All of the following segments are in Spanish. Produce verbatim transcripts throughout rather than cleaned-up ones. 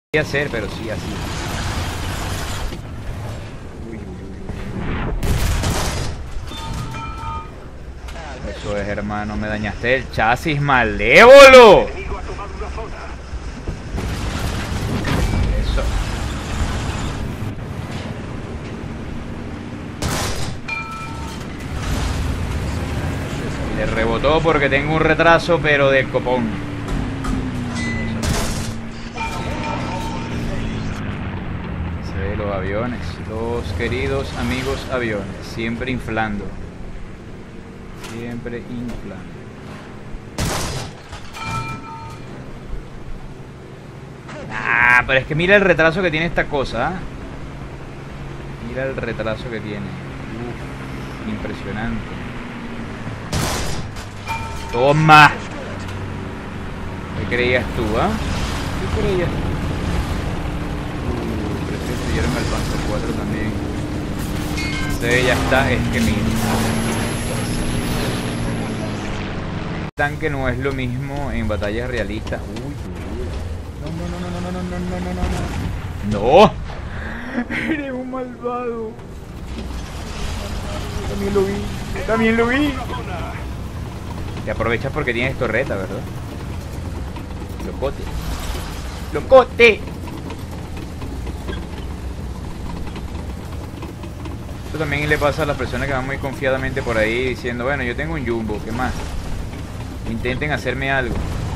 hacer, pero sí así. Uy, uy, uy. Eso es, hermano, me dañaste el chasis, malévolo. Eso. Le rebotó porque tengo un retraso, pero del copón. Los aviones, los queridos amigos aviones, siempre inflando, siempre inflando. Ah, pero es que mira el retraso que tiene esta cosa, ¿eh? Mira el retraso que tiene. Uf, impresionante. Toma. ¿Qué creías tú, ah? ¿eh? ¿Qué creías tú? Al Panzer cuatro también. Sí, ya está, es que mira. El tanque no es lo mismo en batallas realistas. Uy, uy. No, no, no, no, no, no, no, no, no, no. ¡No! Eres un malvado. Yo también lo vi. Yo también lo vi. Te aprovechas porque tienes torreta, ¿verdad? Locote. ¡Locote! Esto también le pasa a las personas que van muy confiadamente por ahí diciendo, bueno, yo tengo un jumbo, ¿qué más? Intenten hacerme algo.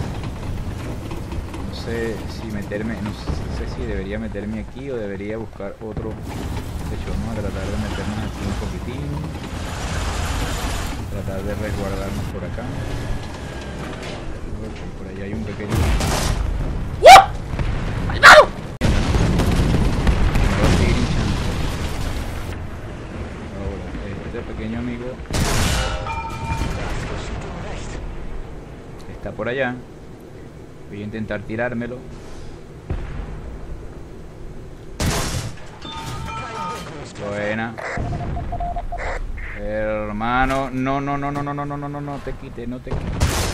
No sé si meterme, no sé, no sé si debería meterme aquí o debería buscar otro. De hecho, vamos a tratar de meternos aquí un poquitín. Tratar de resguardarnos por acá. Okay, por allá hay un pequeño... pequeño amigo está por allá. Voy a intentar tirármelo. Buena. Hermano, no, no, no, no, no, no, no, no, no, no te quites, no te quites.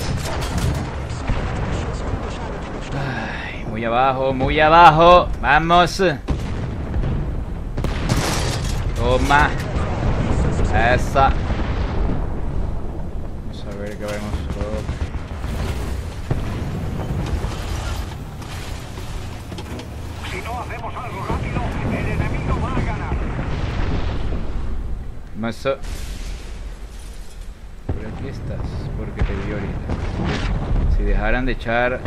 Ay, muy abajo, muy abajo. Vamos. Toma. Esa. Vamos a ver que vemos todo. Si no hacemos algo rápido, el enemigo va a ganar. Más. Por aquí estás, porque te vi ahorita. Si dejaran de echar.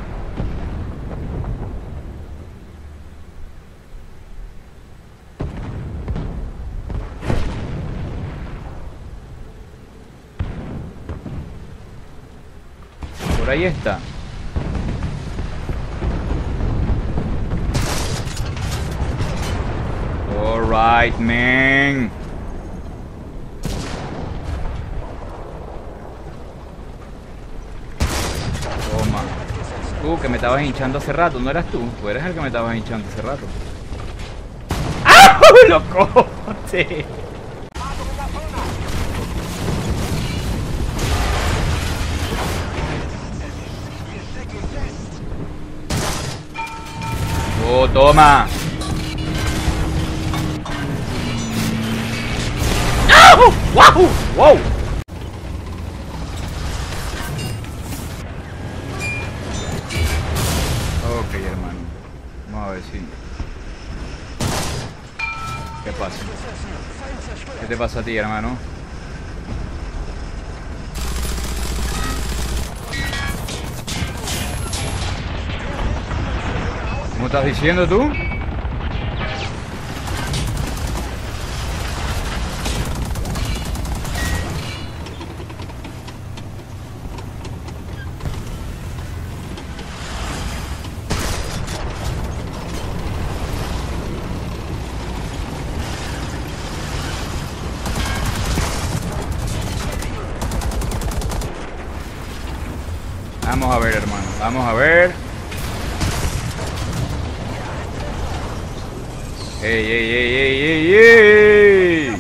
Ahí está. Alright, man. Toma. Tú que me estabas hinchando hace rato, ¿no eras tú? Tú eres el que me estabas hinchando hace rato. ¡Ah! ¡Locote! ¡Oh, toma! ¡Ah! ¡Wow! ¡Wow! Ok, hermano. Vamos a ver si... ¿Qué pasa? ¿Qué te pasa a ti, hermano? ¿Cómo estás diciendo tú? Vamos a ver, hermano. Vamos a ver. ¡Ey, ey, ey, ey, ey, ey!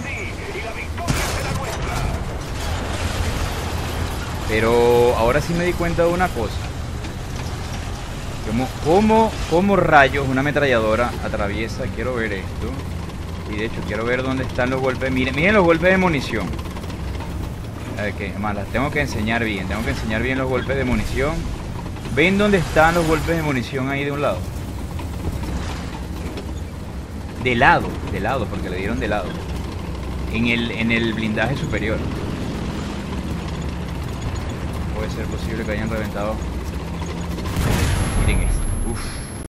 Pero ahora sí me di cuenta de una cosa. ¿Cómo, cómo, cómo rayos una ametralladora atraviesa? Quiero ver esto. Y de hecho quiero ver dónde están los golpes. Miren, miren los golpes de munición. A ver, que más las tengo que enseñar bien. Tengo que enseñar bien los golpes de munición. ¿Ven dónde están los golpes de munición ahí de un lado? De lado, de lado, porque le dieron de lado. En el, en el blindaje superior. Puede ser posible que hayan reventado. Miren esto. Uf.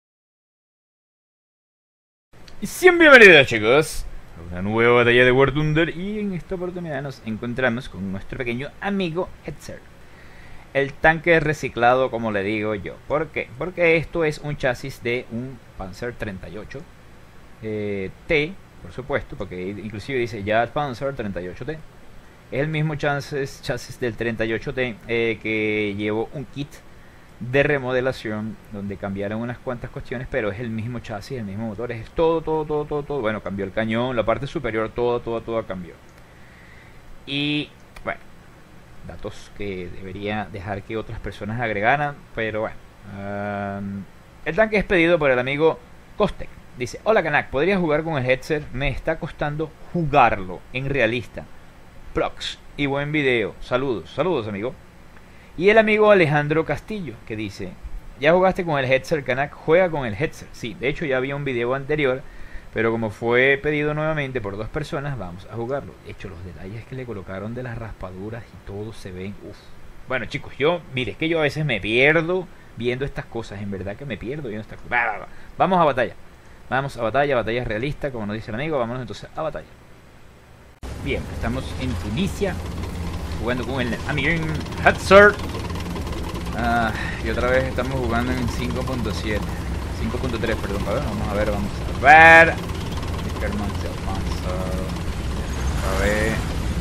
Y siempre bienvenidos, chicos, a una nueva batalla de War Thunder. Y en esta oportunidad nos encontramos con nuestro pequeño amigo Hetzer, el tanque reciclado, como le digo yo. ¿Por qué? Porque esto es un chasis de un Panzer treinta y ocho eh, T, por supuesto, porque inclusive dice ya Panzer treinta y ocho T. Es el mismo chasis, chasis del treinta y ocho T eh, que llevó un kit de remodelación donde cambiaron unas cuantas cuestiones, pero es el mismo chasis, el mismo motor, es todo, todo, todo, todo, todo. Bueno, cambió el cañón, la parte superior, todo, todo, todo cambió. Y bueno, datos que debería dejar que otras personas agregaran, pero bueno. Um, el tanque es pedido por el amigo Kostek. Dice: hola Kanak, ¿podrías jugar con el Hetzer? Me está costando jugarlo en realista. Prox y buen video. Saludos, saludos amigo. Y el amigo Alejandro Castillo, que dice: ¿ya jugaste con el Hetzer, Kanak? Juega con el Hetzer. Sí, de hecho ya había un video anterior, pero como fue pedido nuevamente por dos personas, vamos a jugarlo. De hecho, los detalles que le colocaron de las raspaduras y todo se ven, uff. Bueno chicos, yo, mire, es que yo a veces me pierdo viendo estas cosas, en verdad que me pierdo viendo estas cosas. Va, va, va. Vamos a batalla. Vamos a batalla, batalla realista, como nos dice el amigo. Vámonos entonces a batalla. Bien, estamos en Tunisia, jugando con el amigo Hetzer. Ah, y otra vez estamos jugando en cinco punto siete, cinco punto tres, perdón. A ver, vamos a ver, vamos a ver. Dickerman se avanza. A ver.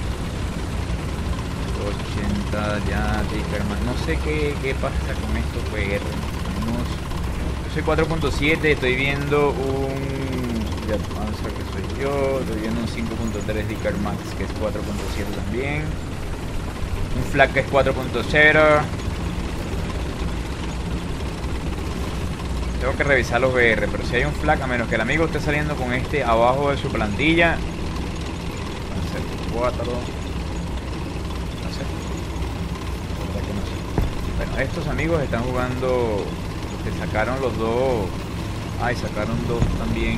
ochenta ya, Dickerman. No sé qué, qué pasa con estos V R. Tenemos, yo soy cuatro punto siete, estoy viendo un Jet Panzer que soy yo, estoy viendo un cinco punto tres Dickerman que es cuatro punto siete también. Un Flak que es cuatro punto cero. Tengo que revisar los V R, pero si hay un Flak, a menos que el amigo esté saliendo con este abajo de su plantilla. cuatro. No sé. La verdad que no sé. Bueno, estos amigos están jugando. Los que sacaron los dos. Ay, sacaron dos también.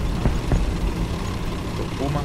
Dos Puma.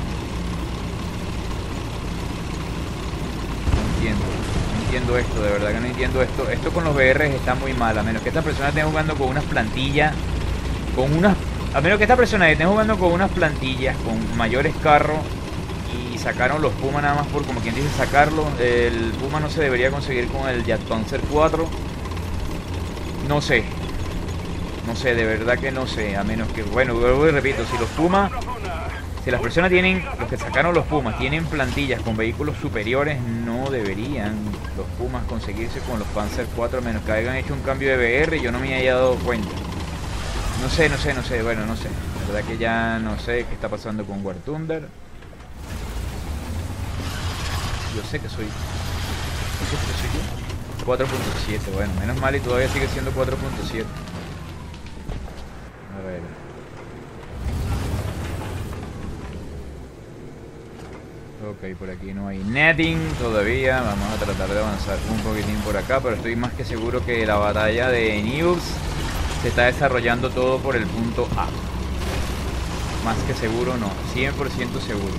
No entiendo. No entiendo esto, de verdad que no entiendo esto. Esto con los V R está muy mal. A menos que esta persona esté jugando con unas plantillas. Con unas. A menos que esta persona esté jugando con unas plantillas. Con mayores carros. Y sacaron los Puma nada más por, como quien dice, sacarlo. El Puma no se debería conseguir con el Jet Panzer cuatro. No sé. No sé, de verdad que no sé. A menos que, bueno, vuelvo y repito, si los Puma, si las personas tienen, los que sacaron los Pumas, tienen plantillas con vehículos superiores, no deberían los Pumas conseguirse con los Panzer cuatro, a menos que hayan hecho un cambio de V R y yo no me haya dado cuenta. No sé, no sé, no sé, bueno, no sé. La verdad que ya no sé qué está pasando con War Thunder. Yo sé que soy... Yo sé que soy yo. cuatro punto siete, bueno, menos mal y todavía sigue siendo cuatro punto siete. A ver. Ok, por aquí no hay netting todavía. Vamos a tratar de avanzar un poquitín por acá, pero estoy más que seguro que la batalla de News se está desarrollando todo por el punto A. Más que seguro no, cien por ciento seguro.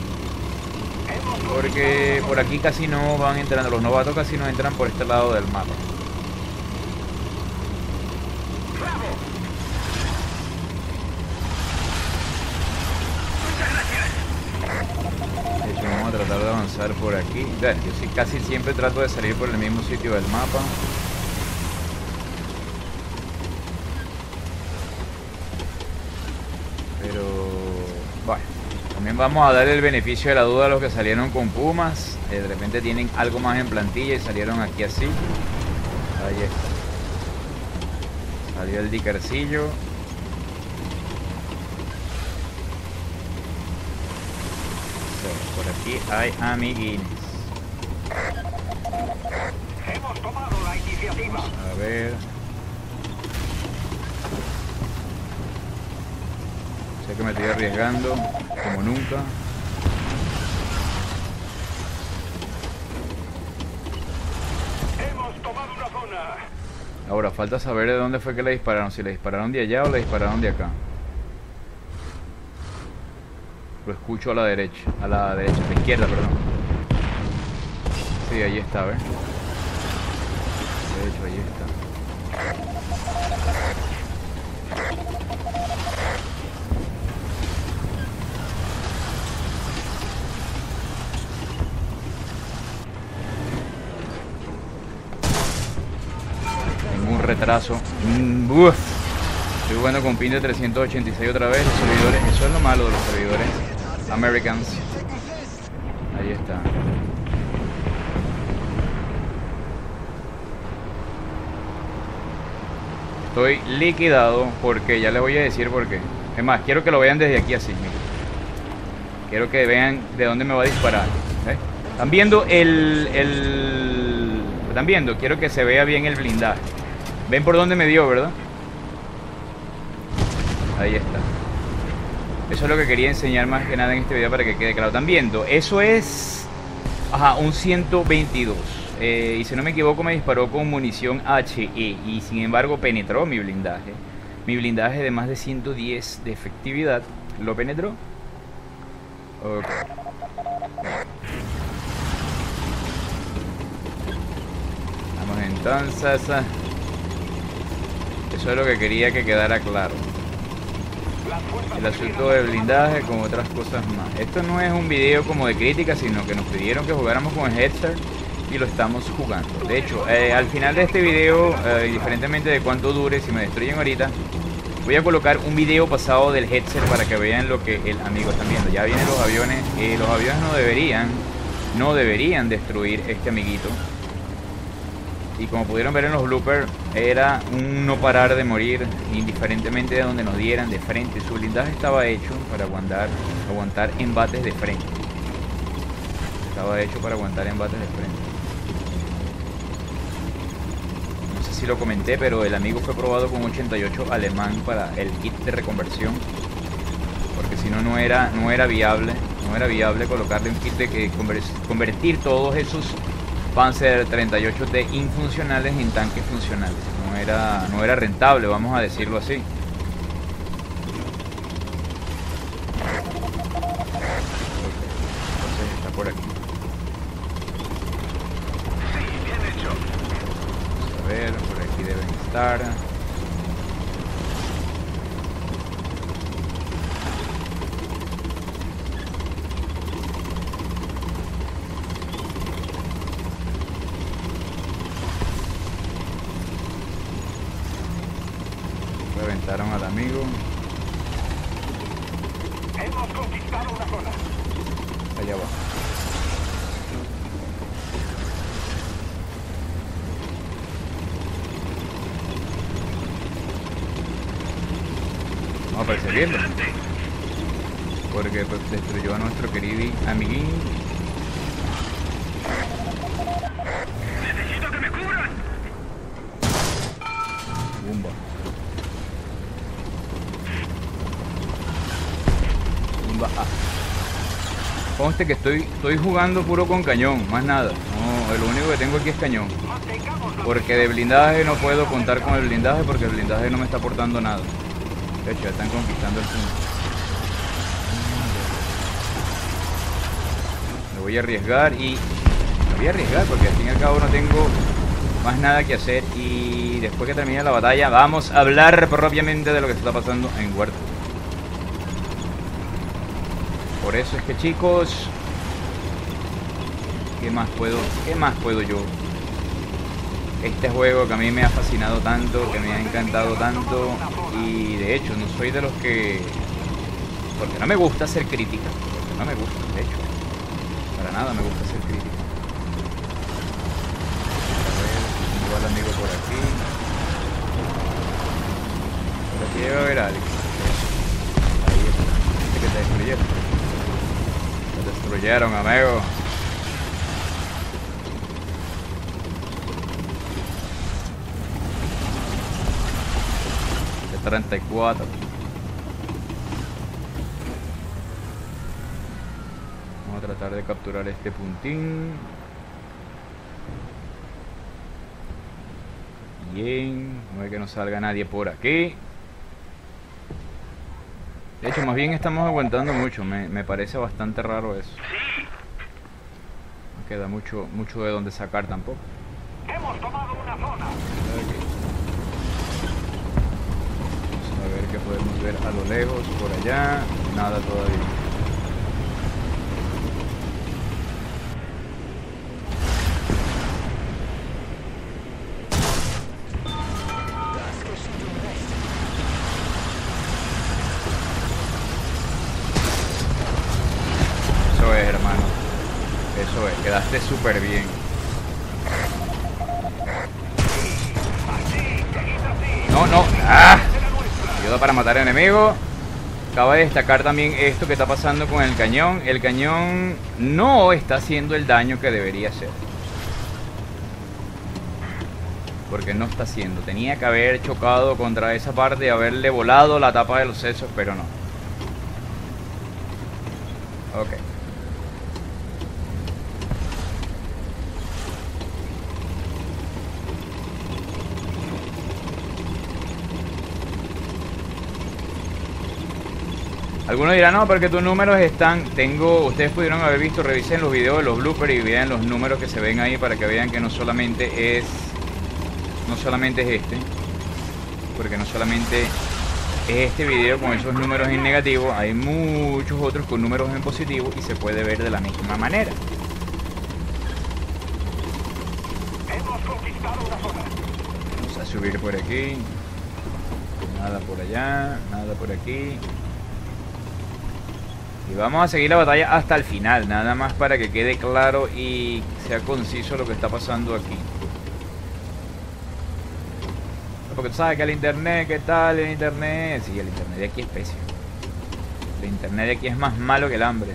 Porque por aquí casi no van entrando, los novatos casi no entran por este lado del mapa. De hecho, vamos a tratar de avanzar por aquí. Yo sí, casi siempre trato de salir por el mismo sitio del mapa. Pero bueno, también vamos a dar el beneficio de la duda a los que salieron con Pumas. Eh, de repente tienen algo más en plantilla y salieron aquí así. Ahí está. Salió el Dickercillo. Por aquí hay amiguines. Hemos tomado la iniciativa. A ver. Sé que me estoy arriesgando como nunca. Hemos tomado una zona. Ahora falta saber de dónde fue que le dispararon. Si le dispararon de allá o le dispararon de acá. Lo escucho a la derecha. A la derecha, a la izquierda, perdón. Sí, ahí está, a ver. De hecho, ahí está. Tengo un retraso. Mm, uf. Estoy jugando con pin de trescientos ochenta y seis otra vez. Los servidores, eso es lo malo de los servidores Americans. Ahí está. Estoy liquidado porque ya les voy a decir por qué. Es más, quiero que lo vean desde aquí así, miren. Quiero que vean de dónde me va a disparar. ¿Eh? ¿Están viendo el, el... ¿Están viendo? Quiero que se vea bien el blindaje. ¿Ven por dónde me dio, verdad? Ahí está. Eso es lo que quería enseñar más que nada en este video para que quede claro. ¿Están viendo? Eso es... Ajá, un ciento veintidós. Eh, y si no me equivoco me disparó con munición H E. Y sin embargo penetró mi blindaje. Mi blindaje de más de ciento diez de efectividad. ¿Lo penetró? Ok. Vamos entonces. Eso es lo que quería que quedara claro. El asunto de blindaje con otras cosas más. Esto no es un video como de crítica, sino que nos pidieron que jugáramos con el headset y lo estamos jugando. De hecho, eh, al final de este video, eh, indiferentemente de cuánto dure, si me destruyen ahorita, voy a colocar un video pasado del headset para que vean lo que el amigo está viendo. Ya vienen los aviones. Eh, los aviones no deberían, no deberían destruir este amiguito. Y como pudieron ver en los bloopers, era un no parar de morir, indiferentemente de donde nos dieran de frente. Su blindaje estaba hecho para aguantar, aguantar embates de frente. Estaba hecho para aguantar embates de frente. No sé si lo comenté, pero el amigo fue probado con ochenta y ocho alemán para el kit de reconversión. Porque si no, no era, no era viable. No era viable colocarle un kit de que convertir todos esos Panzer treinta y ocho T infuncionales en tanques funcionales. No era, no era rentable, vamos a decirlo así. Entonces está por aquí. Sí, bien hecho. Vamos a ver, por aquí deben estar. Reventaron al amigo. Hemos conquistado una zona. Allá va. Vamos a perseguirlo. Porque pues, destruyó a nuestro querido amiguín. Necesito que me cubran. Bumba. Baja. Conste que estoy, estoy jugando puro con cañón, más nada. No, lo único que tengo aquí es cañón. Porque de blindaje no puedo contar con el blindaje porque el blindaje no me está aportando nada. De hecho, ya están conquistando el punto. Me voy a arriesgar y... Me voy a arriesgar porque al fin y al cabo no tengo más nada que hacer. Y después que termine la batalla vamos a hablar propiamente de lo que se está pasando en Huerta. Por eso es que, chicos, ¿qué más puedo, qué más puedo yo? Este juego que a mí me ha fascinado tanto, que me ha encantado tanto, y de hecho no soy de los que... Porque no me gusta hacer crítica, porque no me gusta, de hecho. Para nada me gusta hacer crítica. A ver, tengo al amigo por aquí. Por aquí debe haber alguien. Ahí está, este que te destruyeron. Destruyeron, amigo. De treinta y cuatro. tratar de capturar este puntín. Bien, a ver que no salga nadie por aquí. De hecho, más bien estamos aguantando mucho. Me, me parece bastante raro eso. No queda mucho, mucho de donde sacar tampoco. Hemos tomado una zona. Aquí. Vamos a ver qué podemos ver a lo lejos, por allá. Nada todavía. Eso es, hermano. Eso es, quedaste súper bien. No, no. ¡Ah! Ayuda para matar enemigos. Acaba de destacar también esto que está pasando con el cañón. El cañón no está haciendo el daño que debería hacer. Porque no está haciendo. Tenía que haber chocado contra esa parte y haberle volado la tapa de los sesos, pero no. Ok. Algunos dirán, no, porque tus números están... Tengo... Ustedes pudieron haber visto, revisen los videos de los bloopers y vean los números que se ven ahí para que vean que no solamente es... No solamente es este. Porque no solamente es este video con esos números en negativo. Hay muchos otros con números en positivo y se puede ver de la misma manera. Hemos conquistado una zona. Vamos a subir por aquí. Nada por allá, nada por aquí. Y vamos a seguir la batalla hasta el final, nada más para que quede claro y sea conciso lo que está pasando aquí. Porque tú sabes que el internet, ¿qué tal el internet? Sí, el internet de aquí es pésimo. El internet de aquí es más malo que el hambre.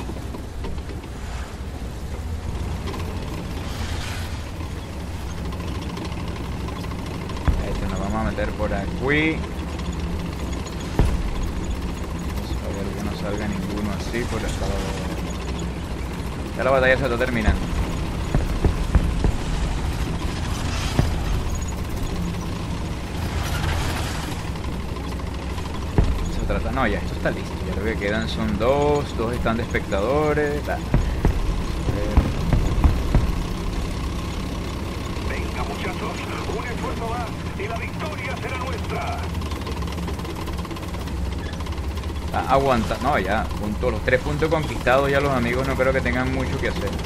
Esto nos vamos a meter por aquí. Que no salga ninguno así por el lado de... Ya la batalla se está terminando. Se trata... No, ya esto está listo. Ya lo que quedan son dos. Dos están de espectadores. Da. Venga, muchachos, un esfuerzo más y la victoria será nuestra. Ah, aguanta, no, ya, punto, los tres puntos conquistados, ya los amigos no creo que tengan mucho que hacer.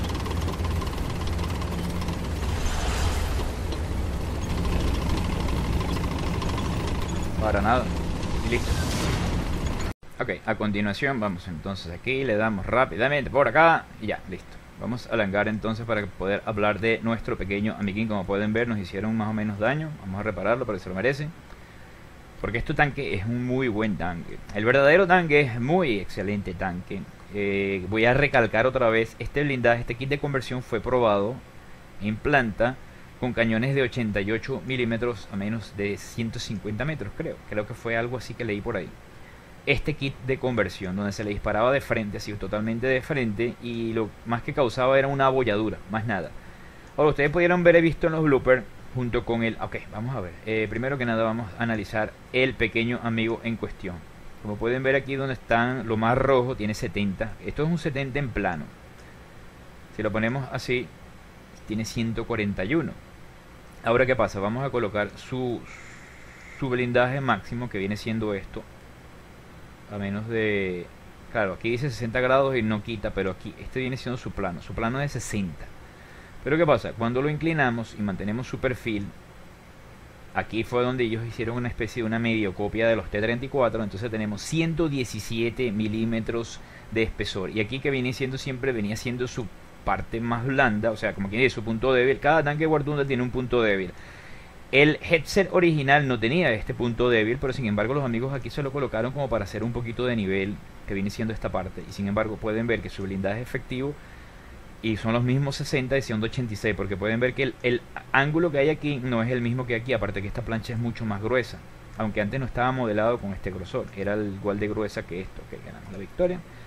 Para nada, y listo. Ok, a continuación vamos entonces aquí, le damos rápidamente por acá y ya, listo. Vamos a langar entonces para poder hablar de nuestro pequeño amiguín. Como pueden ver, nos hicieron más o menos daño, vamos a repararlo porque se lo merece. Porque este tanque es un muy buen tanque. El verdadero tanque es muy excelente tanque. Eh, voy a recalcar otra vez, este blindaje, este kit de conversión fue probado en planta con cañones de ochenta y ocho milímetros a menos de ciento cincuenta metros, creo. Creo que fue algo así que leí por ahí. Este kit de conversión, donde se le disparaba de frente, así totalmente de frente, y lo más que causaba era una abolladura, más nada. Ahora, ustedes pudieron ver, he visto en los bloopers, junto con el... Ok, vamos a ver. Eh, primero que nada vamos a analizar el pequeño amigo en cuestión. Como pueden ver aquí donde están lo más rojo, tiene setenta. Esto es un setenta en plano. Si lo ponemos así, tiene ciento cuarenta y uno. Ahora, ¿qué pasa? Vamos a colocar su, su blindaje máximo, que viene siendo esto. A menos de... Claro, aquí dice sesenta grados y no quita, pero aquí este viene siendo su plano. Su plano es sesenta. Pero ¿qué pasa? Cuando lo inclinamos y mantenemos su perfil, aquí fue donde ellos hicieron una especie de una medio copia de los T treinta y cuatro, entonces tenemos ciento diecisiete milímetros de espesor. Y aquí que viene siendo siempre, venía siendo su parte más blanda, o sea, como que dice, su punto débil. Cada tanque War Thunder tiene un punto débil. El headset original no tenía este punto débil, pero sin embargo los amigos aquí se lo colocaron como para hacer un poquito de nivel, que viene siendo esta parte. Y sin embargo pueden ver que su blindaje efectivo y son los mismos sesenta y ciento ochenta y seis, porque pueden ver que el, el ángulo que hay aquí no es el mismo que aquí, aparte que esta plancha es mucho más gruesa, aunque antes no estaba modelado con este grosor, era igual de gruesa que esto. Ok, ganamos la victoria.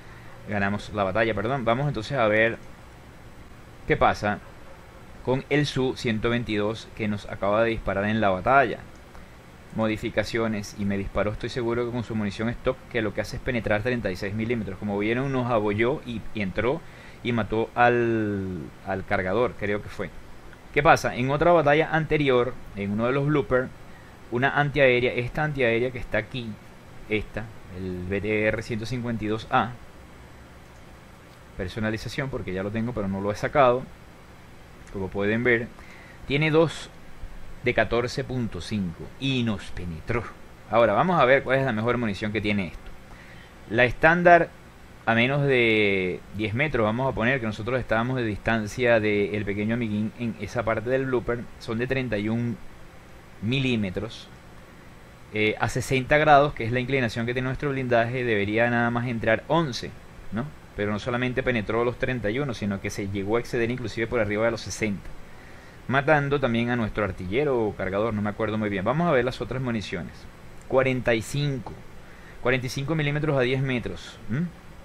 ganamos la batalla, perdón. Vamos entonces a ver qué pasa con el Su ciento veintidós que nos acaba de disparar en la batalla. Modificaciones, y me disparó, estoy seguro que con su munición stock, que lo que hace es penetrar treinta y seis milímetros. Como vieron, nos abolló y, y entró y mató al, al cargador, creo que fue. ¿Qué pasa? En otra batalla anterior, en uno de los bloopers, una antiaérea, esta antiaérea que está aquí, esta, el B T R ciento cincuenta y dos A, personalización, porque ya lo tengo pero no lo he sacado, como pueden ver, tiene dos de catorce punto cinco y nos penetró. Ahora vamos a ver cuál es la mejor munición que tiene esto. La estándar a menos de diez metros, vamos a poner que nosotros estábamos de distancia del pequeño amiguín en esa parte del blooper, son de treinta y un milímetros. Eh, a sesenta grados, que es la inclinación que tiene nuestro blindaje, debería nada más entrar once, ¿no? Pero no solamente penetró los treinta y uno, sino que se llegó a exceder inclusive por arriba de los sesenta, matando también a nuestro artillero o cargador, no me acuerdo muy bien. Vamos a ver las otras municiones. cuarenta y cinco milímetros a diez metros. ¿Mm?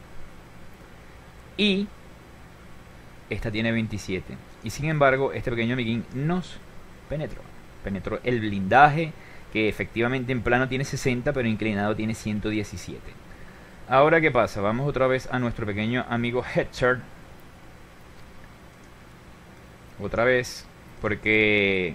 Y esta tiene veintisiete. Y sin embargo, este pequeño amiguín nos penetró. Penetró el blindaje, que efectivamente en plano tiene sesenta, pero inclinado tiene ciento diecisiete. Ahora, ¿qué pasa? Vamos otra vez a nuestro pequeño amigo Hetzer. Otra vez, porque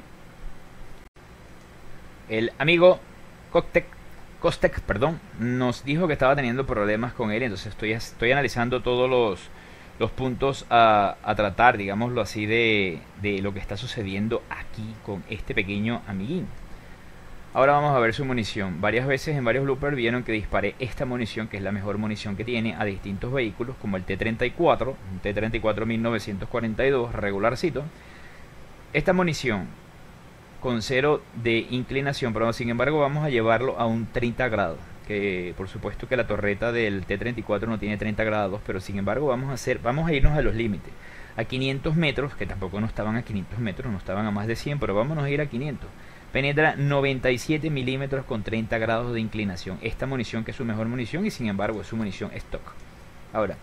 el amigo Kostek, Kostek, perdón, nos dijo que estaba teniendo problemas con él. Entonces estoy, estoy analizando todos los, los puntos a, a tratar, digámoslo así, de, de lo que está sucediendo aquí con este pequeño amiguín. Ahora vamos a ver su munición. Varias veces en varios bloopers vieron que disparé esta munición, que es la mejor munición que tiene, a distintos vehículos, como el T treinta y cuatro, un T treinta y cuatro mil novecientos cuarenta y dos, regularcito. Esta munición con cero de inclinación, pero sin embargo vamos a llevarlo a un treinta grados, que por supuesto que la torreta del T treinta y cuatro no tiene treinta grados, pero sin embargo vamos a hacer, vamos a irnos a los límites, a quinientos metros, que tampoco no estaban a quinientos metros, no estaban a más de cien, pero vámonos a ir a quinientos. Penetra noventa y siete milímetros con treinta grados de inclinación. Esta munición, que es su mejor munición, y sin embargo es su munición stock. Ahora,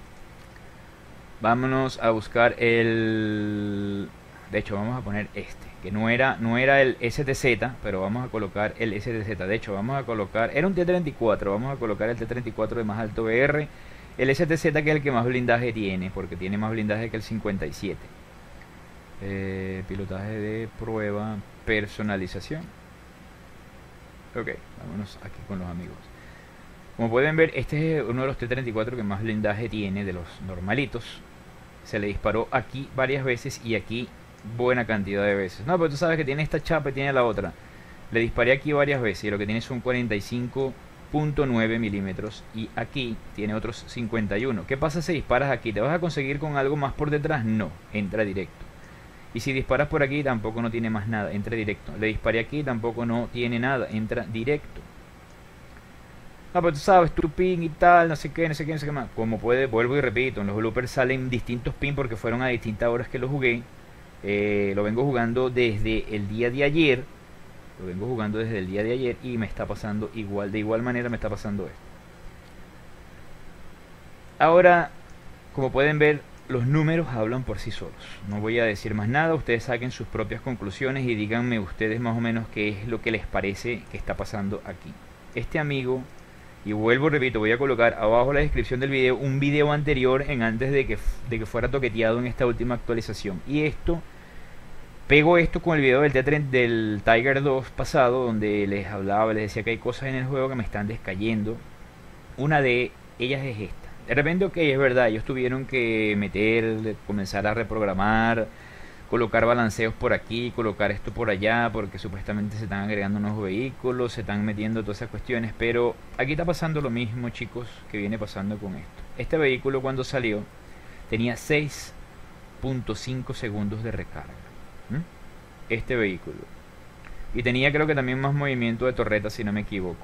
vámonos a buscar el... De hecho, vamos a poner este, que no era, no era el S T Z, pero vamos a colocar el S T Z. De hecho, vamos a colocar... Era un T treinta y cuatro, vamos a colocar el T treinta y cuatro de más alto B R. El S T Z, que es el que más blindaje tiene, porque tiene más blindaje que el cincuenta y siete. Eh, pilotaje de prueba, personalización. Ok, vámonos aquí con los amigos. Como pueden ver, este es uno de los T treinta y cuatro que más blindaje tiene de los normalitos. Se le disparó aquí varias veces y aquí buena cantidad de veces. No, pero tú sabes que tiene esta chapa y tiene la otra. Le disparé aquí varias veces y lo que tiene son cuarenta y cinco punto nueve milímetros, y aquí tiene otros cincuenta y uno. ¿Qué pasa si disparas aquí? ¿Te vas a conseguir con algo más por detrás? No, entra directo. Y si disparas por aquí, tampoco no tiene más nada, entra directo. Le disparé aquí, tampoco no tiene nada, entra directo. Ah, pero tú sabes, tu ping y tal, no sé qué, no sé qué, no sé qué más. Como puede, vuelvo y repito, en los bloopers salen distintos ping porque fueron a distintas horas que lo jugué. Eh, lo vengo jugando desde el día de ayer. Lo vengo jugando desde el día de ayer y me está pasando igual, de igual manera me está pasando esto. Ahora, como pueden ver, los números hablan por sí solos. No voy a decir más nada, ustedes saquen sus propias conclusiones y díganme ustedes más o menos qué es lo que les parece que está pasando aquí. Este amigo, y vuelvo, repito, voy a colocar abajo en la descripción del video un video anterior en antes de que, de que fuera toqueteado en esta última actualización. Y esto, pego esto con el video del, T treinta, del Tiger dos pasado, donde les hablaba, les decía que hay cosas en el juego que me están descayendo. Una de ellas es esta. De repente, ok, es verdad, ellos tuvieron que meter, comenzar a reprogramar, colocar balanceos por aquí, colocar esto por allá, porque supuestamente se están agregando nuevos vehículos, se están metiendo todas esas cuestiones, pero aquí está pasando lo mismo, chicos, que viene pasando con esto. Este vehículo, cuando salió, tenía seis punto cinco segundos de recarga. ¿Mm? Este vehículo. Y tenía, creo que también más movimiento de torreta, si no me equivoco.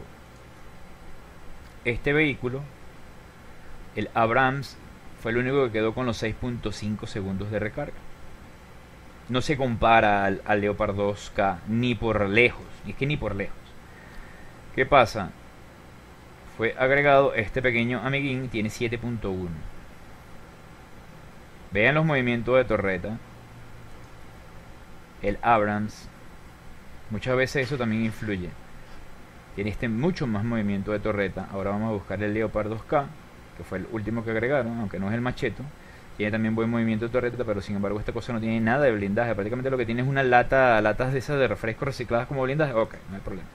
Este vehículo, el Abrams, fue el único que quedó con los seis punto cinco segundos de recarga. No se compara al, al Leopard dos K ni por lejos. Es que ni por lejos. ¿Qué pasa? fue agregado este pequeño amiguín, tiene siete punto uno. Vean los movimientos de torreta. El Abrams, muchas veces eso también influye. Tiene este mucho más movimiento de torreta. Ahora vamos a buscar el Leopard dos K, que fue el último que agregaron, aunque no es el Macheto. Tiene también buen movimiento de torreta, pero sin embargo esta cosa no tiene nada de blindaje. Prácticamente lo que tiene es una lata, latas de esas de refresco recicladas como blindaje. Ok, no hay problema.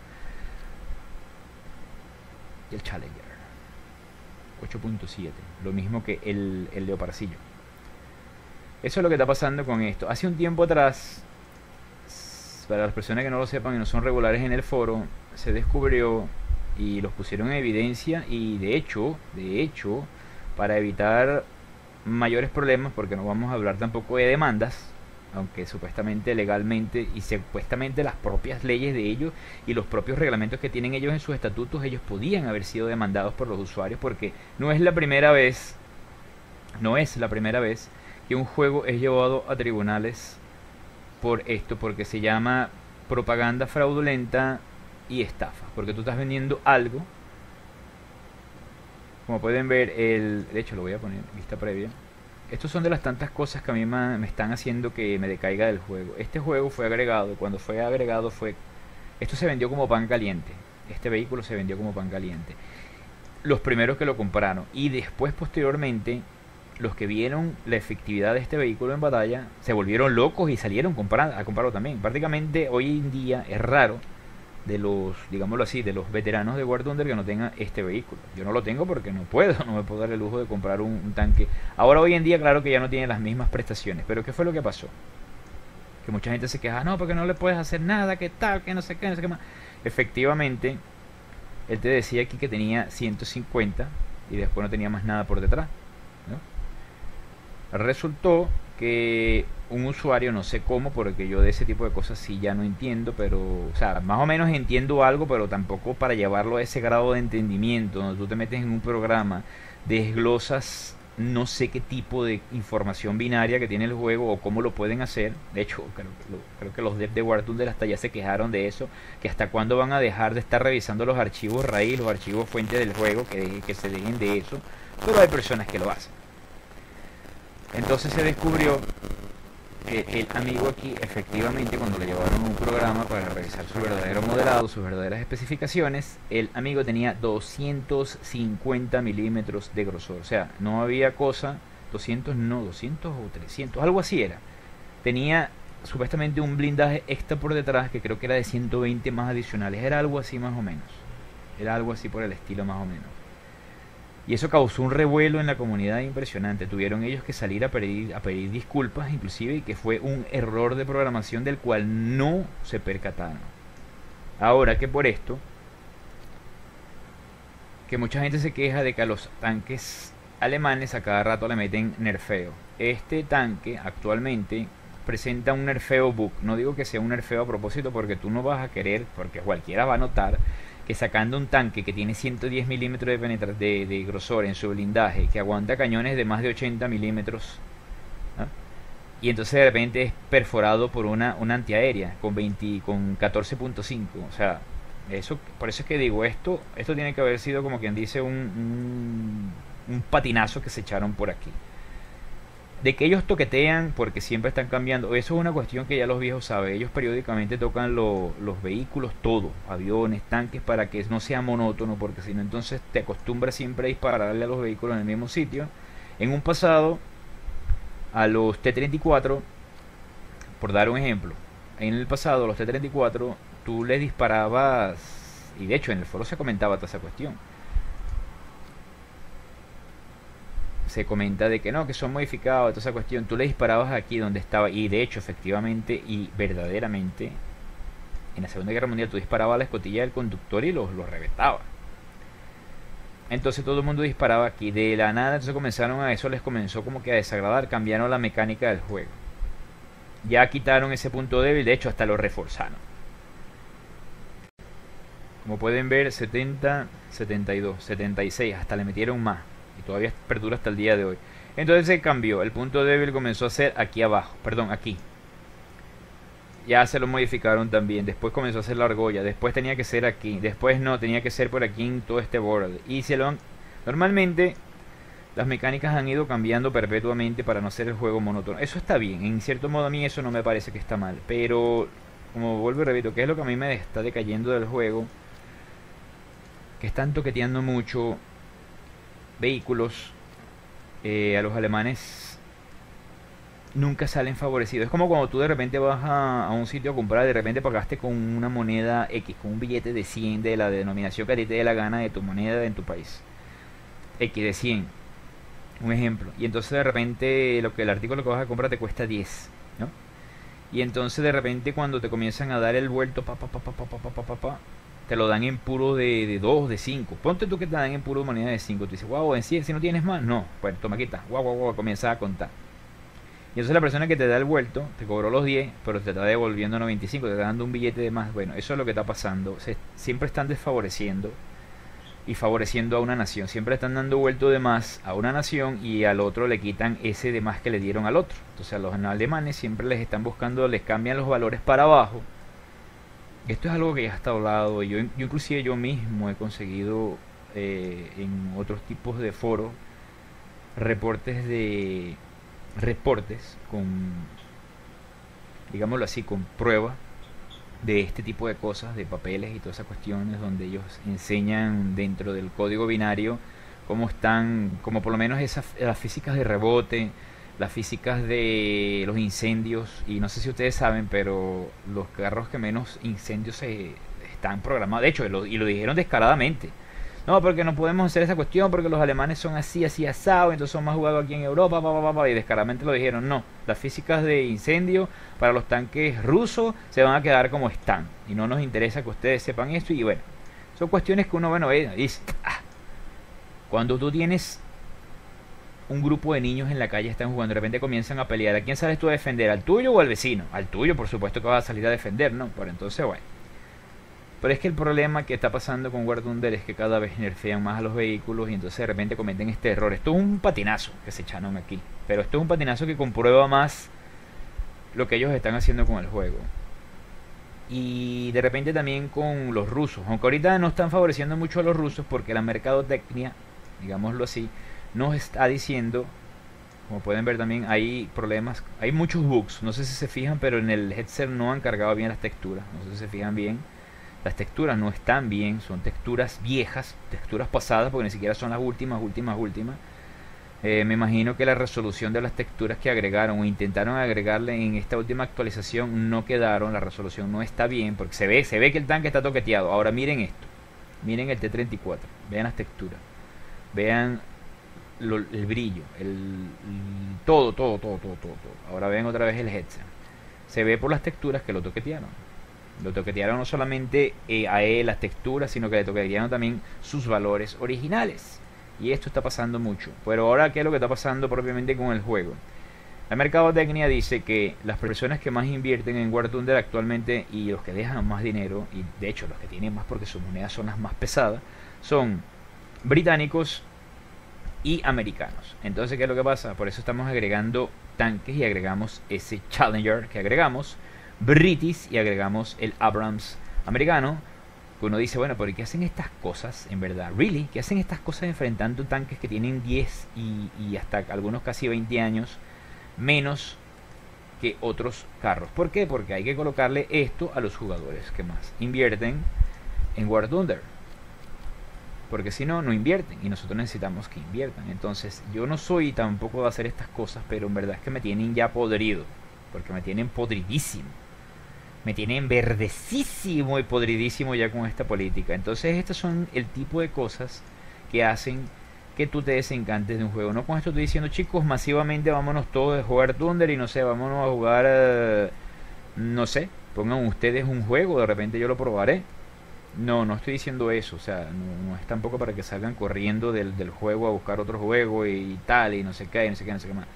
Y el Challenger ocho punto siete, lo mismo que el, el Leopardcillo. Eso es lo que está pasando con esto. Hace un tiempo atrás, para las personas que no lo sepan y no son regulares en el foro, se descubrió y los pusieron en evidencia, y de hecho, de hecho, para evitar mayores problemas, porque no vamos a hablar tampoco de demandas, aunque supuestamente legalmente y supuestamente las propias leyes de ellos y los propios reglamentos que tienen ellos en sus estatutos, ellos podían haber sido demandados por los usuarios, porque no es la primera vez, no es la primera vez que un juego es llevado a tribunales por esto, porque se llama propaganda fraudulenta y estafa, porque tú estás vendiendo algo. Como pueden ver, el, de hecho lo voy a poner en vista previa. Estos son de las tantas cosas que a mí me, me están haciendo que me decaiga del juego. Este juego fue agregado, cuando fue agregado fue... Esto se vendió como pan caliente. Este vehículo se vendió como pan caliente. Los primeros que lo compraron. Y después, posteriormente, los que vieron la efectividad de este vehículo en batalla se volvieron locos y salieron comprar, a comprarlo también. Prácticamente hoy en día es raro de los, digámoslo así, de los veteranos de War Thunder que no tengan este vehículo. Yo no lo tengo porque no puedo, no me puedo dar el lujo de comprar un, un tanque. Ahora hoy en día, claro que ya no tiene las mismas prestaciones, pero ¿qué fue lo que pasó? Que mucha gente se queja, no, porque no le puedes hacer nada, que tal, que no sé qué, no sé qué más. Efectivamente, él te decía aquí que tenía ciento cincuenta y después no tenía más nada por detrás, ¿no? Resultó que un usuario, no sé cómo, porque yo de ese tipo de cosas sí ya no entiendo, pero, o sea, más o menos entiendo algo, pero tampoco para llevarlo a ese grado de entendimiento, donde tú te metes en un programa, desglosas no sé qué tipo de información binaria que tiene el juego o cómo lo pueden hacer. De hecho, creo, lo, creo que los devs de War Thunder hasta ya se quejaron de eso, que hasta cuándo van a dejar de estar revisando los archivos raíz, los archivos fuentes del juego, que, que se dejen de eso, pero hay personas que lo hacen. Entonces se descubrió que el amigo aquí, efectivamente, cuando le llevaron un programa para revisar su verdadero modelado, sus verdaderas especificaciones, el amigo tenía doscientos cincuenta milímetros de grosor. O sea, no había cosa, doscientos no, doscientos o trescientos, algo así era. Tenía supuestamente un blindaje extra por detrás que creo que era de ciento veinte más adicionales. Era algo así más o menos. Era algo así por el estilo más o menos. Y eso causó un revuelo en la comunidad impresionante. Tuvieron ellos que salir a pedir, a pedir disculpas, inclusive, y que fue un error de programación del cual no se percataron. Ahora que por esto, que mucha gente se queja de que a los tanques alemanes a cada rato le meten nerfeo. Este tanque actualmente presenta un nerfeo bug. No digo que sea un nerfeo a propósito, porque tú no vas a querer, porque cualquiera va a notar que sacando un tanque que tiene ciento diez milímetros de, penetra de, de grosor en su blindaje, que aguanta cañones de más de ochenta milímetros, ¿no? Y entonces de repente es perforado por una, una antiaérea con, veinte, con catorce punto cinco, o sea, eso, por eso es que digo, esto esto tiene que haber sido, como quien dice, un, un, un patinazo que se echaron por aquí. De que ellos toquetean porque siempre están cambiando, eso es una cuestión que ya los viejos saben. Ellos periódicamente tocan lo, los vehículos, todo, aviones, tanques, para que no sea monótono, porque si no entonces te acostumbras siempre a dispararle a los vehículos en el mismo sitio. En un pasado, a los T treinta y cuatro, por dar un ejemplo, en el pasado los T treinta y cuatro tú les disparabas, y de hecho en el foro se comentaba toda esa cuestión. Se comenta de que no, que son modificados, toda esa cuestión. Tú le disparabas aquí donde estaba, y de hecho, efectivamente y verdaderamente, en la Segunda Guerra Mundial tú disparabas a la escotilla del conductor y los, los reventaba. Entonces todo el mundo disparaba aquí. De la nada, entonces comenzaron a eso, les comenzó como que a desagradar, cambiaron la mecánica del juego. Ya quitaron ese punto débil, de hecho hasta lo reforzaron. Como pueden ver, setenta, setenta y dos, setenta y seis, hasta le metieron más. Y todavía perdura hasta el día de hoy. Entonces se cambió. El punto débil comenzó a ser aquí abajo. Perdón, aquí. Ya se lo modificaron también. Después comenzó a ser la argolla. Después tenía que ser aquí. Después no, tenía que ser por aquí en todo este borde. Y se lo han... Normalmente las mecánicas han ido cambiando perpetuamente para no hacer el juego monótono. Eso está bien. En cierto modo a mí eso no me parece que está mal. Pero, como vuelvo y repito, que es lo que a mí me está decayendo del juego, que están toqueteando mucho vehículos. Eh, a los alemanes nunca salen favorecidos. Es como cuando tú de repente vas a, a un sitio a comprar, de repente pagaste con una moneda X, con un billete de cien de la denominación que a ti te dé la gana de tu moneda en tu país. X de cien, un ejemplo. Y entonces de repente lo que el artículo que vas a comprar te cuesta diez, ¿no? Y entonces de repente cuando te comienzan a dar el vuelto, pa, pa, pa, pa, pa, pa, pa, pa, pa, te lo dan en puro de, de dos, de cinco. Ponte tú que te dan en puro moneda de cinco. Tú dices, wow, en cien, si no tienes más, no. Bueno, toma, aquí está. Guau, guau, guau, comienza a contar. Y entonces la persona que te da el vuelto, te cobró los diez, pero te está devolviendo noventa y cinco, te está dando un billete de más. Bueno, eso es lo que está pasando. Se, siempre están desfavoreciendo y favoreciendo a una nación. Siempre están dando vuelto de más a una nación y al otro le quitan ese de más que le dieron al otro. Entonces a los alemanes siempre les están buscando, les cambian los valores para abajo. Esto es algo que ya está hablado. Yo, yo inclusive yo mismo he conseguido eh, en otros tipos de foros reportes de reportes con, digámoslo así, con pruebas de este tipo de cosas, de papeles y todas esas cuestiones, donde ellos enseñan dentro del código binario cómo están, como por lo menos esas las físicas de rebote, las físicas de los incendios. Y no sé si ustedes saben, pero los carros que menos incendios se están programados, de hecho, y lo, y lo dijeron descaradamente, no, porque no podemos hacer esa cuestión porque los alemanes son así, así asado, entonces son más jugados aquí en Europa, pa, pa, pa, pa, y descaradamente lo dijeron. No, las físicas de incendio para los tanques rusos se van a quedar como están y no nos interesa que ustedes sepan esto. Y bueno, son cuestiones que uno, bueno, ve, dice, ah, cuando tú tienes un grupo de niños en la calle, están jugando, de repente comienzan a pelear, ¿a quién sales tú a defender? ¿Al tuyo o al vecino? Al tuyo, por supuesto que vas a salir a defender, ¿no? Por entonces, bueno. Pero es que el problema que está pasando con War Thunder es que cada vez nerfean más a los vehículos y entonces de repente cometen este error. Esto es un patinazo que se echaron aquí, pero esto es un patinazo que comprueba más lo que ellos están haciendo con el juego. Y de repente también con los rusos, aunque ahorita no están favoreciendo mucho a los rusos porque la mercadotecnia, digámoslo así, nos está diciendo, como pueden ver también hay problemas, hay muchos bugs, no sé si se fijan, pero en el headset no han cargado bien las texturas, no sé si se fijan bien. Las texturas no están bien, son texturas viejas, texturas pasadas, porque ni siquiera son las últimas, últimas, últimas. Eh, me imagino que la resolución de las texturas que agregaron o intentaron agregarle en esta última actualización no quedaron, la resolución no está bien, porque se ve, se ve que el tanque está toqueteado. Ahora miren esto, miren el T treinta y cuatro, vean las texturas, vean lo, el brillo, el, el, todo, todo, todo, todo, todo, todo. Ahora ven otra vez el headset. Se ve por las texturas que lo toquetearon. Lo toquetearon no solamente eh, a él las texturas, sino que le toquetearon también sus valores originales. Y esto está pasando mucho. Pero ahora, ¿qué es lo que está pasando propiamente con el juego? La mercadotecnia dice que las personas que más invierten en War Thunder actualmente y los que dejan más dinero, y de hecho los que tienen más porque sus monedas son las más pesadas, son británicos y americanos. Entonces, ¿qué es lo que pasa? Por eso estamos agregando tanques y agregamos ese Challenger que agregamos, British, y agregamos el Abrams americano, que uno dice, bueno, ¿por qué hacen estas cosas en verdad? ¿Really? ¿Qué hacen estas cosas enfrentando tanques que tienen diez y, y hasta algunos casi veinte años menos que otros carros? ¿Por qué? Porque hay que colocarle esto a los jugadores que más invierten en War Thunder, porque si no, no invierten y nosotros necesitamos que inviertan. Entonces yo no soy tampoco de hacer estas cosas, pero en verdad es que me tienen ya podrido, porque me tienen podridísimo, me tienen verdecísimo y podridísimo ya con esta política. Entonces estos son el tipo de cosas que hacen que tú te desencantes de un juego. No con esto estoy diciendo, chicos, masivamente vámonos todos a jugar Thunder y no sé, vámonos a jugar, uh, no sé, pongan ustedes un juego, de repente yo lo probaré. No, no estoy diciendo eso, o sea, no, no es tampoco para que salgan corriendo del, del juego a buscar otro juego y, y tal, y no sé qué, y no sé qué, no sé qué más.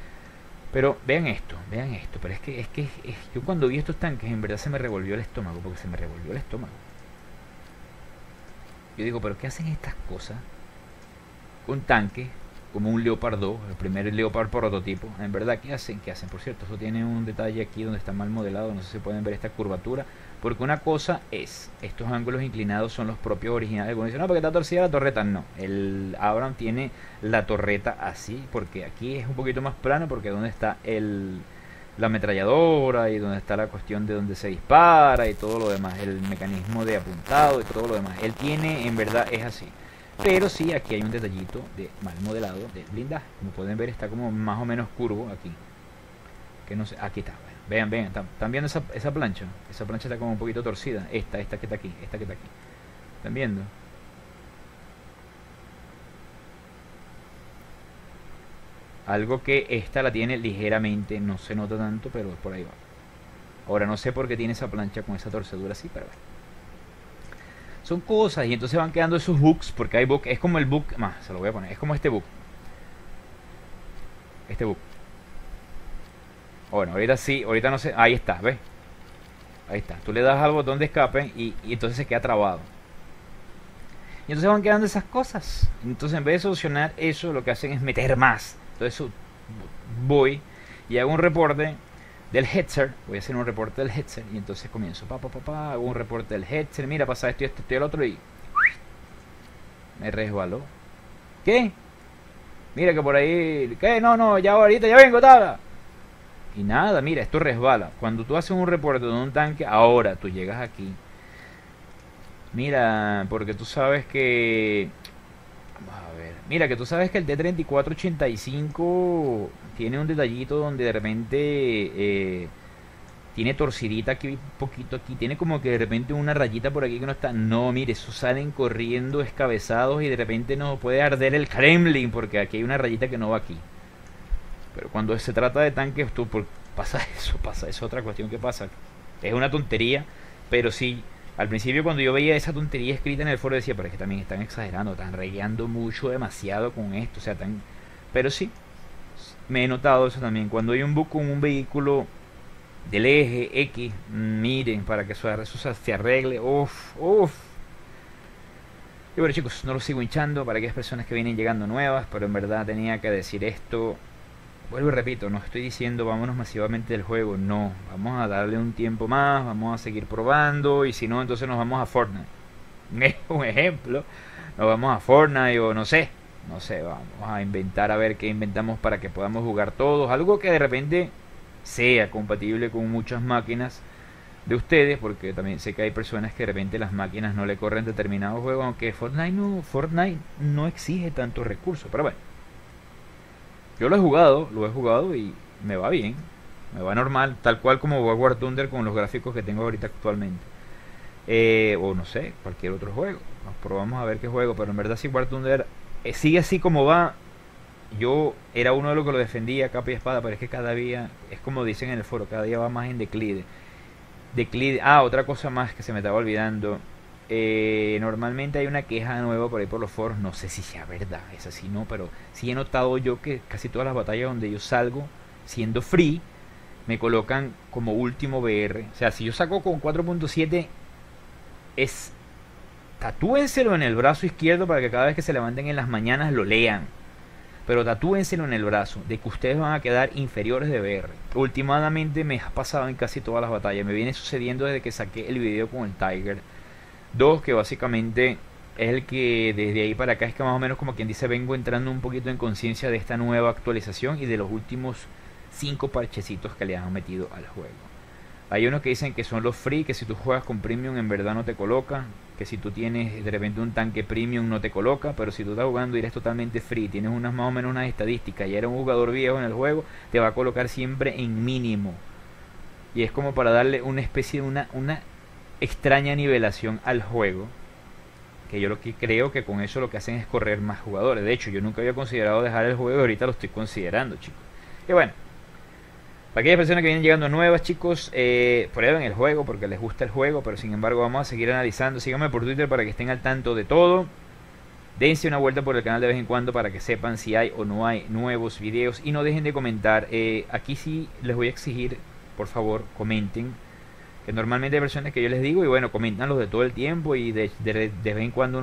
Pero vean esto, vean esto, pero es que, es que es, yo cuando vi estos tanques en verdad se me revolvió el estómago, porque se me revolvió el estómago. Yo digo, pero ¿qué hacen estas cosas con tanques como un Leopard dos, el primer Leopard prototipo. En verdad, ¿qué hacen? ¿Qué hacen? Por cierto, eso tiene un detalle aquí donde está mal modelado, no sé si pueden ver esta curvatura, porque una cosa es, estos ángulos inclinados son los propios originales. Algunos dicen, no, porque está torcida la torreta. No, el Abrams tiene la torreta así, porque aquí es un poquito más plano, porque donde está el... la ametralladora y donde está la cuestión de donde se dispara y todo lo demás, el mecanismo de apuntado y todo lo demás. Él tiene, en verdad, es así. Pero sí, aquí hay un detallito de mal modelado de blindaje. Como pueden ver, está como más o menos curvo aquí. Que no sé, aquí está. Bueno, vean, vean, ¿están viendo esa, esa plancha? Esa plancha está como un poquito torcida. Esta, esta que está aquí, esta que está aquí. ¿Están viendo? Algo que esta la tiene ligeramente, no se nota tanto, pero por ahí va. Ahora no sé por qué tiene esa plancha con esa torcedura así, pero bueno. Son cosas y entonces van quedando esos bugs, porque hay bugs, es como el bug, más, se lo voy a poner, es como este bug. Este bug. Bueno, ahorita sí, ahorita no sé, ahí está, ¿ves? Ahí está, tú le das al botón de escape y, y entonces se queda trabado. Y entonces van quedando esas cosas. Entonces en vez de solucionar eso, lo que hacen es meter más. Entonces voy y hago un reporte del headset. Voy a hacer un reporte del headset. Y entonces comienzo, pa, pa, pa, pa, hago un reporte del headset. Mira, pasa esto y esto, esto y el otro. Y me resbaló. ¿Qué? Mira que por ahí... ¿Qué? No, no, ya ahorita ya vengo, tabla. Y nada, mira, esto resbala. Cuando tú haces un reporte de un tanque, ahora tú llegas aquí. Mira, porque tú sabes que... Vamos a ver. Mira, que tú sabes que el T treinta y cuatro ochenta y cinco tiene un detallito donde de repente eh, tiene torcidita aquí, un poquito aquí. Tiene como que de repente una rayita por aquí que no está. No, mire, eso salen corriendo escabezados y de repente nos puede arder el Kremlin porque aquí hay una rayita que no va aquí. Pero cuando se trata de tanques, tú, por, pasa eso, pasa eso, otra cuestión que pasa. Es una tontería, pero sí... Al principio cuando yo veía esa tontería escrita en el foro decía, pero es que también están exagerando, están regueando mucho, demasiado con esto, o sea, tan... Pero sí, me he notado eso también. Cuando hay un bug con un vehículo del eje X, miren, para que eso, eso se arregle, uff, uff. Y bueno chicos, no lo sigo hinchando para aquellas personas que vienen llegando nuevas, pero en verdad tenía que decir esto. Vuelvo y repito, no estoy diciendo vámonos masivamente del juego, no, vamos a darle un tiempo más, vamos a seguir probando y si no entonces nos vamos a Fortnite. Un ejemplo, nos vamos a Fortnite o no sé, no sé, vamos a inventar a ver qué inventamos para que podamos jugar todos, algo que de repente sea compatible con muchas máquinas de ustedes, porque también sé que hay personas que de repente las máquinas no le corren determinados juegos, aunque Fortnite no, Fortnite no exige tantos recursos, pero bueno. Yo lo he jugado, lo he jugado y me va bien, me va normal, tal cual como War Thunder con los gráficos que tengo ahorita actualmente. Eh, o no sé, cualquier otro juego. Nos probamos a ver qué juego, pero en verdad si War Thunder eh, sigue así como va, yo era uno de los que lo defendía capa y espada, pero es que cada día, es como dicen en el foro, cada día va más en declive. Declive. Ah, otra cosa más que se me estaba olvidando. Eh, normalmente hay una queja nueva por ahí por los foros, no sé si sea verdad, es así no, pero sí he notado yo que casi todas las batallas donde yo salgo siendo free me colocan como último V R. O sea, si yo saco con cuatro punto siete es tatúenselo en el brazo izquierdo para que cada vez que se levanten en las mañanas lo lean, pero tatúenselo en el brazo de que ustedes van a quedar inferiores de V R. Últimamente me ha pasado en casi todas las batallas, me viene sucediendo desde que saqué el video con el Tiger dos, que básicamente es el que desde ahí para acá es que más o menos como quien dice vengo entrando un poquito en conciencia de esta nueva actualización y de los últimos cinco parchecitos que le han metido al juego. Hay unos que dicen que son los free, que si tú juegas con premium en verdad no te coloca, que si tú tienes de repente un tanque premium no te coloca, pero si tú estás jugando y eres totalmente free, tienes unas más o menos unas estadísticas y eres un jugador viejo en el juego, te va a colocar siempre en mínimo. Y es como para darle una especie de una... una extraña nivelación al juego, que yo lo que creo que con eso lo que hacen es correr más jugadores. De hecho, yo nunca había considerado dejar el juego, ahorita lo estoy considerando, chicos. Y bueno, para aquellas personas que vienen llegando nuevas, chicos, eh, prueben el juego porque les gusta el juego, pero sin embargo vamos a seguir analizando. Síganme por Twitter para que estén al tanto de todo. Dense una vuelta por el canal de vez en cuando para que sepan si hay o no hay nuevos videos y no dejen de comentar. Eh, aquí sí les voy a exigir, por favor, comenten, que normalmente hay versiones que yo les digo y bueno, comentan los de todo el tiempo y de, de, de vez en cuando unos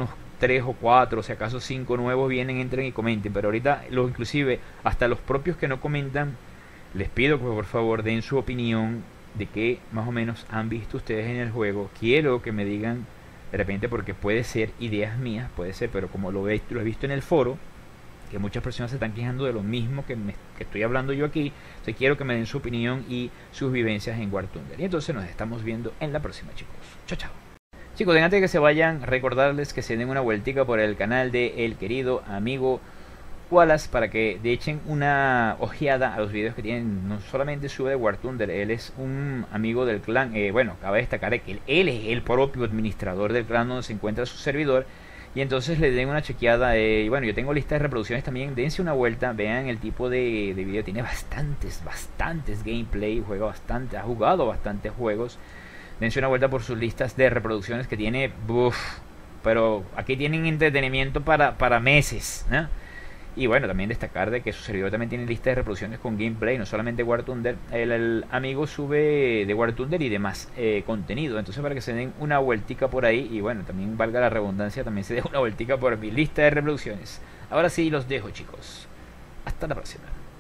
tres o cuatro, o si acaso cinco nuevos vienen, entren y comenten. Pero ahorita, los, inclusive, hasta los propios que no comentan, les pido que por favor den su opinión de qué más o menos han visto ustedes en el juego. Quiero que me digan, de repente, porque puede ser ideas mías, puede ser, pero como lo he, lo he visto en el foro, que muchas personas se están quejando de lo mismo que, me, que estoy hablando yo aquí. Entonces quiero que me den su opinión y sus vivencias en War Thunder. Y entonces nos estamos viendo en la próxima, chicos. Chao, chao. Chicos, antes de que se vayan, recordarles que se den una vueltica por el canal de el querido amigo Wallace para que le echen una ojeada a los videos que tienen. No solamente sube de War Thunder, él es un amigo del clan. Eh, bueno, cabe destacar que él, él es el propio administrador del clan donde se encuentra su servidor. Y entonces le den una chequeada. Eh, y bueno, yo tengo lista de reproducciones también. Dense una vuelta, vean el tipo de, de video. Tiene bastantes, bastantes gameplay. Juega bastante, ha jugado bastantes juegos. Dense una vuelta por sus listas de reproducciones que tiene. Uf, pero aquí tienen entretenimiento para, para meses, ¿no? Y bueno, también destacar de que su servidor también tiene lista de reproducciones con gameplay, no solamente War Thunder. El, el amigo sube de War Thunder y demás eh, contenido. Entonces, para que se den una vueltica por ahí, y bueno, también valga la redundancia, también se den una vueltica por mi lista de reproducciones. Ahora sí, los dejo, chicos. Hasta la próxima.